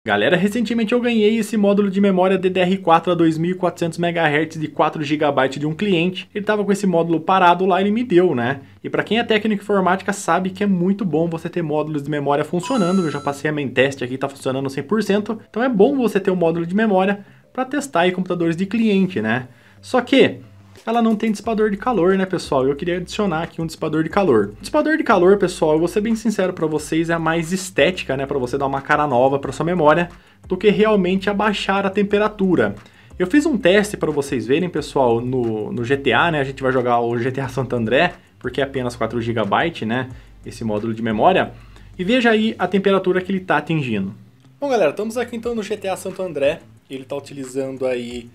Galera, recentemente eu ganhei esse módulo de memória DDR4 a 2400 MHz de 4 GB de um cliente. Ele estava com esse módulo parado lá, ele me deu, né? E para quem é técnico em informática sabe que é muito bom você ter módulos de memória funcionando. Eu já passei a main test aqui, está funcionando 100%. Então é bom você ter um módulo de memória para testar em computadores de cliente, né? Só que ela não tem dissipador de calor, né, pessoal? Eu queria adicionar aqui um dissipador de calor. O dissipador de calor, pessoal, eu vou ser bem sincero para vocês, é a mais estética, né, para você dar uma cara nova para sua memória, do que realmente abaixar a temperatura. Eu fiz um teste para vocês verem, pessoal, no GTA, né? A gente vai jogar o GTA Santo André, porque é apenas 4 GB, né, esse módulo de memória. E veja aí a temperatura que ele está atingindo. Bom, galera, estamos aqui então no GTA Santo André. Ele está utilizando aí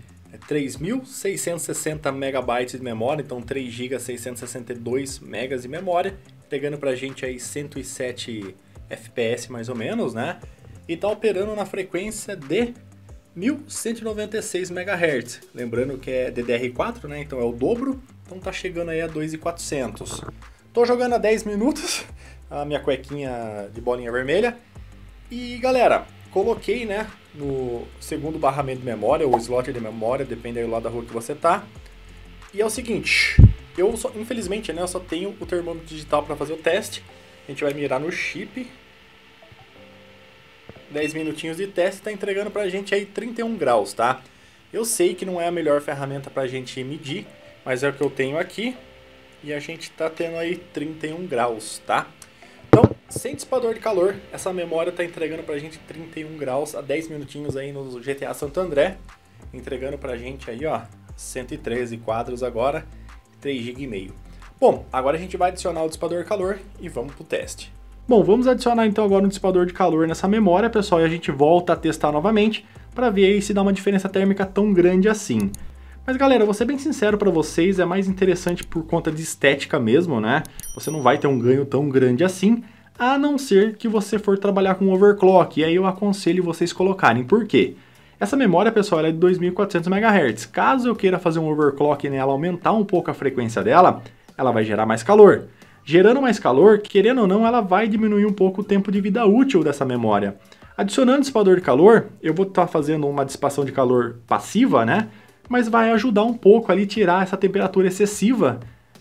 3.660 MB de memória, então 3 GB 662 MB de memória, pegando pra gente aí 107 FPS mais ou menos, né? E tá operando na frequência de 1196 MHz. Lembrando que é DDR4, né? Então é o dobro, então tá chegando aí a 2.400. Tô jogando há 10 minutos, a minha cuequinha de bolinha vermelha. E galera, coloquei, né, no segundo barramento de memória, ou slot de memória, depende aí lá da rua que você tá. E é o seguinte, infelizmente, né, eu só tenho o termômetro digital para fazer o teste. A gente vai mirar no chip. 10 minutinhos de teste, tá entregando pra gente aí 31 graus, tá? Eu sei que não é a melhor ferramenta pra gente medir, mas é o que eu tenho aqui. E a gente tá tendo aí 31 graus, tá? Então, sem dissipador de calor, essa memória está entregando pra gente 31 graus a 10 minutinhos aí no GTA Santo André. Entregando pra gente aí, ó, 113 quadros agora, 3,5 GB. Bom, agora a gente vai adicionar o dissipador de calor e vamos pro teste. Bom, vamos adicionar então agora um dissipador de calor nessa memória, pessoal, e a gente volta a testar novamente para ver aí se dá uma diferença térmica tão grande assim. Mas galera, vou ser bem sincero para vocês, é mais interessante por conta de estética mesmo, né? Você não vai ter um ganho tão grande assim, a não ser que você for trabalhar com overclock, e aí eu aconselho vocês colocarem. Por quê? Essa memória, pessoal, ela é de 2400 MHz. Caso eu queira fazer um overclock nela, aumentar um pouco a frequência dela, ela vai gerar mais calor. Gerando mais calor, querendo ou não, ela vai diminuir um pouco o tempo de vida útil dessa memória. Adicionando dissipador de calor, eu vou estar fazendo uma dissipação de calor passiva, né? Mas vai ajudar um pouco ali tirar essa temperatura excessiva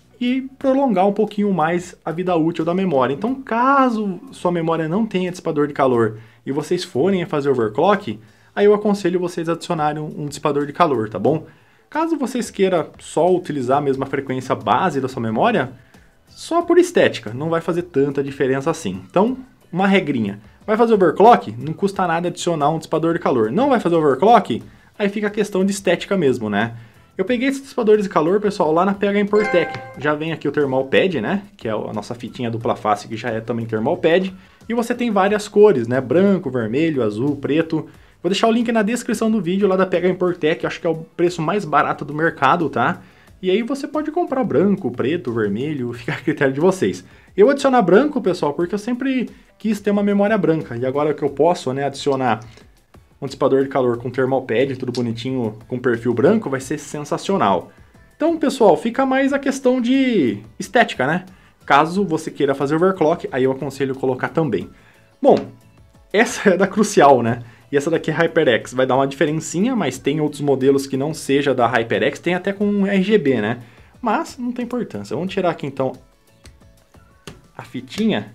e prolongar um pouquinho mais a vida útil da memória. Então, caso sua memória não tenha dissipador de calor e vocês forem a fazer overclock, aí eu aconselho vocês a adicionarem um dissipador de calor, tá bom? Caso vocês queiram só utilizar a mesma frequência base da sua memória, só por estética, não vai fazer tanta diferença assim. Então, uma regrinha. Vai fazer overclock? Não custa nada adicionar um dissipador de calor. Não vai fazer overclock? Aí fica a questão de estética mesmo, né? Eu peguei esses dissipadores de calor, pessoal, lá na PH Importec. Já vem aqui o Thermal Pad, né? Que é a nossa fitinha dupla face, que já é também Thermal Pad. E você tem várias cores, né? Branco, vermelho, azul, preto. Vou deixar o link na descrição do vídeo lá da PH Importec. Acho que é o preço mais barato do mercado, tá? E aí você pode comprar branco, preto, vermelho, fica a critério de vocês. Eu vou adicionar branco, pessoal, porque eu sempre quis ter uma memória branca. E agora que eu posso, né, adicionar um dissipador de calor com thermal pad, tudo bonitinho, com perfil branco, vai ser sensacional. Então, pessoal, fica mais a questão de estética, né? Caso você queira fazer overclock, aí eu aconselho colocar também. Bom, essa é da Crucial, né? E essa daqui é HyperX, vai dar uma diferencinha, mas tem outros modelos que não seja da HyperX, tem até com RGB, né? Mas não tem importância. Vamos tirar aqui então a fitinha,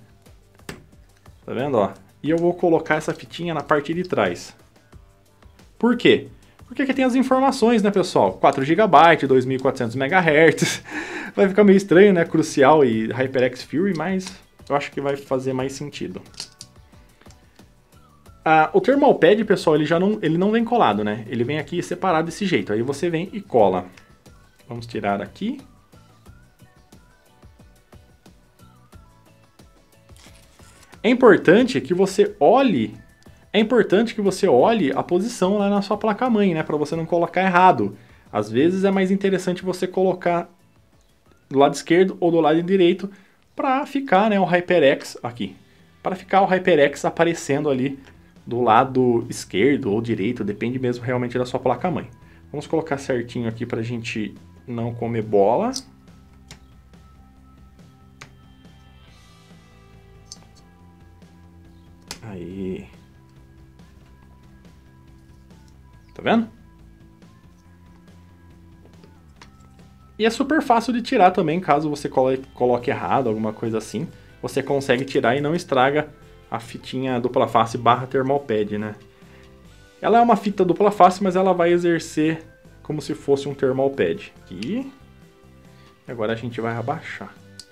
tá vendo, ó? E eu vou colocar essa fitinha na parte de trás. Por quê? Porque aqui tem as informações, né, pessoal? 4 GB, 2400 MHz. Vai ficar meio estranho, né? Crucial e HyperX Fury, mas eu acho que vai fazer mais sentido. O Thermal Pad, pessoal, ele não vem colado, né? Ele vem aqui separado desse jeito. Aí você vem e cola. Vamos tirar aqui. É importante que você olhe a posição lá na sua placa-mãe, né? Para você não colocar errado. Às vezes é mais interessante você colocar do lado esquerdo ou do lado direito para ficar, né, o HyperX aqui. Para ficar o HyperX aparecendo ali do lado esquerdo ou direito, depende mesmo realmente da sua placa-mãe. Vamos colocar certinho aqui para a gente não comer bola. Aí. Tá vendo? E é super fácil de tirar também, caso você coloque errado, alguma coisa assim. Você consegue tirar e não estraga a fitinha dupla face barra thermal pad, né? Ela é uma fita dupla face, mas ela vai exercer como se fosse um thermal pad. Aqui. E agora a gente vai abaixar.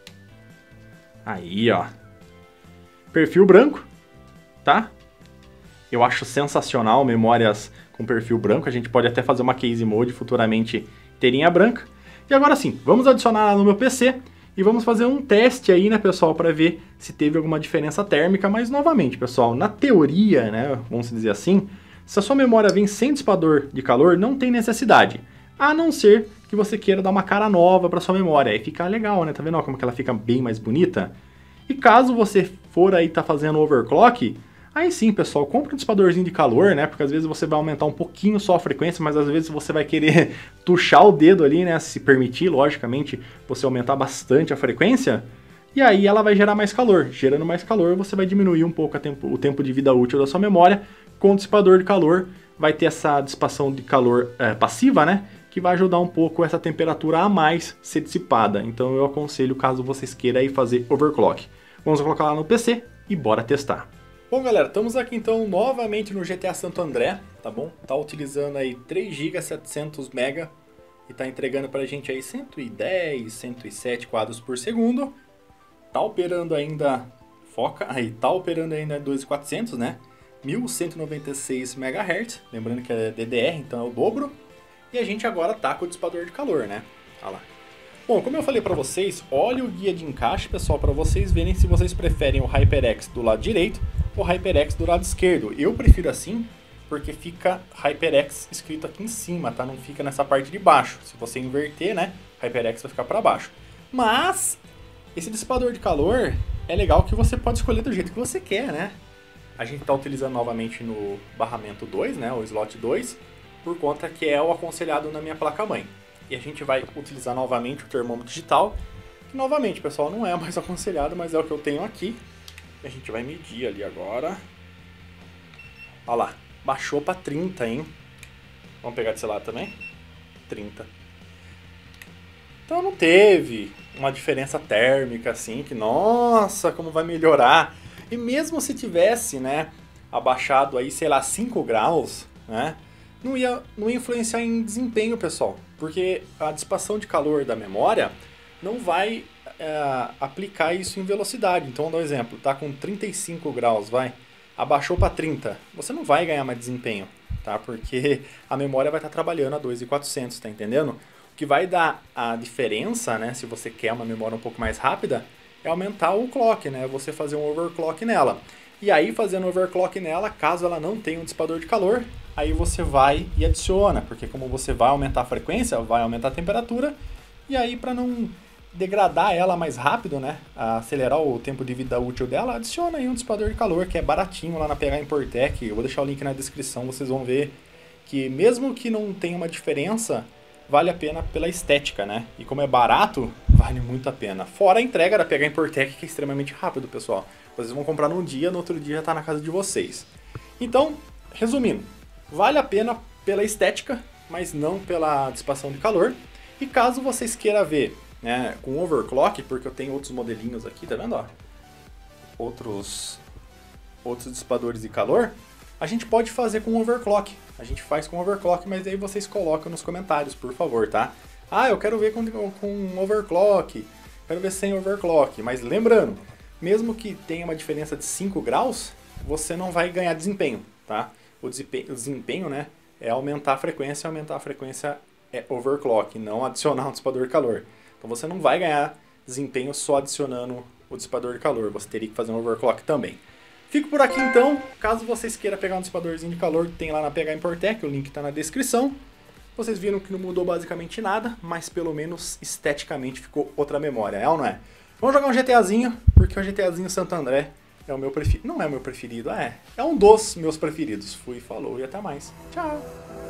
Aí, ó. Perfil branco, tá? Eu acho sensacional memórias com perfil branco. A gente pode até fazer uma case mode futuramente inteirinha branca. E agora sim, vamos adicionar lá no meu PC e vamos fazer um teste aí, né, pessoal, para ver se teve alguma diferença térmica. Mas, novamente, pessoal, na teoria, né, vamos dizer assim, se a sua memória vem sem dissipador de calor, não tem necessidade. A não ser que você queira dar uma cara nova para sua memória. Aí fica legal, né? Tá vendo como que ela fica bem mais bonita? E caso você for aí tá fazendo overclock, aí sim, pessoal, compre um dissipadorzinho de calor, né? Porque às vezes você vai aumentar um pouquinho só a frequência, mas às vezes você vai querer tuchar o dedo ali, né? Se permitir, logicamente, você aumentar bastante a frequência. E aí ela vai gerar mais calor. Gerando mais calor, você vai diminuir um pouco o tempo de vida útil da sua memória. Com o dissipador de calor, vai ter essa dissipação de calor passiva, né? Que vai ajudar um pouco essa temperatura a mais ser dissipada. Então eu aconselho, caso vocês queiram aí fazer overclock. Vamos colocar lá no PC e bora testar. Bom, galera, estamos aqui então novamente no GTA Santo André, tá bom? Tá utilizando aí 3 GB 700 MB e tá entregando pra gente aí 110, 107 quadros por segundo. Tá operando ainda, foca, aí tá operando ainda 2400, né? 1196 MHz, lembrando que é DDR, então é o dobro. E a gente agora tá com o dissipador de calor, né? Olha lá. Bom, como eu falei para vocês, olha o guia de encaixe, pessoal, para vocês verem se vocês preferem o HyperX do lado direito ou o HyperX do lado esquerdo. Eu prefiro assim, porque fica HyperX escrito aqui em cima, tá? Não fica nessa parte de baixo. Se você inverter, né, HyperX vai ficar para baixo. Mas esse dissipador de calor é legal que você pode escolher do jeito que você quer, né? A gente está utilizando novamente no barramento 2, né, o slot 2, por conta que é o aconselhado na minha placa-mãe. E a gente vai utilizar novamente o termômetro digital, que novamente, pessoal, não é mais aconselhado, mas é o que eu tenho aqui. E a gente vai medir ali agora. Olha lá, baixou para 30, hein? Vamos pegar desse lado também? 30. Então não teve uma diferença térmica assim, que nossa, como vai melhorar. E mesmo se tivesse, né, abaixado aí, sei lá, 5 graus, né, não ia influenciar em desempenho, pessoal. Porque a dissipação de calor da memória não vai aplicar isso em velocidade. Então, vou dar um exemplo, tá com 35 graus, abaixou para 30, você não vai ganhar mais desempenho, tá? Porque a memória vai estar trabalhando a 2.400, tá entendendo? O que vai dar a diferença, né, se você quer uma memória um pouco mais rápida, é aumentar o clock, né? Você fazer um overclock nela. E aí, fazendo overclock nela, caso ela não tenha um dissipador de calor, aí você vai e adiciona, porque como você vai aumentar a frequência, vai aumentar a temperatura, e aí para não degradar ela mais rápido, né, acelerar o tempo de vida útil dela, adiciona aí um dissipador de calor, que é baratinho lá na PH Importec. Eu vou deixar o link na descrição, vocês vão ver que mesmo que não tenha uma diferença, vale a pena pela estética, né? E como é barato, vale muito a pena. Fora a entrega da PH Importec, que é extremamente rápido, pessoal. Vocês vão comprar num dia, no outro dia já está na casa de vocês. Então, resumindo, vale a pena pela estética, mas não pela dissipação de calor. E caso vocês queiram ver, né, com overclock, porque eu tenho outros modelinhos aqui, tá vendo? Ó? Outros dissipadores de calor, a gente pode fazer com overclock. A gente faz com overclock, mas aí vocês colocam nos comentários, por favor, tá? Ah, eu quero ver com overclock, quero ver sem overclock. Mas lembrando, mesmo que tenha uma diferença de 5 graus, você não vai ganhar desempenho, tá? O desempenho, né, é aumentar a frequência é overclock, não adicionar um dissipador de calor. Então você não vai ganhar desempenho só adicionando o dissipador de calor, você teria que fazer um overclock também. Fico por aqui então, caso vocês queiram pegar um dissipadorzinho de calor, tem lá na PH Importec, o link está na descrição. Vocês viram que não mudou basicamente nada, mas pelo menos esteticamente ficou outra memória, é ou não é? Vamos jogar um GTAzinho, porque o GTAzinho Santo André é o meu preferido. Não é o meu preferido, é um dos meus preferidos. Fui, falou e até mais. Tchau!